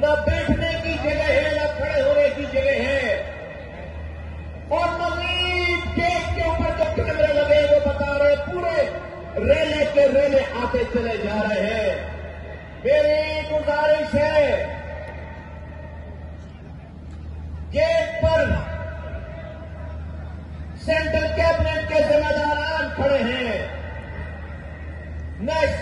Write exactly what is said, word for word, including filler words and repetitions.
न बैठने की जगह है, न खड़े होने की जगह है। और मजीद गेट के ऊपर जो कैमरे लगे वो बता रहे पूरे रेले के रेले आते चले जा रहे हैं। मेरी गुजारिश है, गेट पर सेंट्रल कैबिनेट के जिम्मेदारान खड़े हैं, नेशनल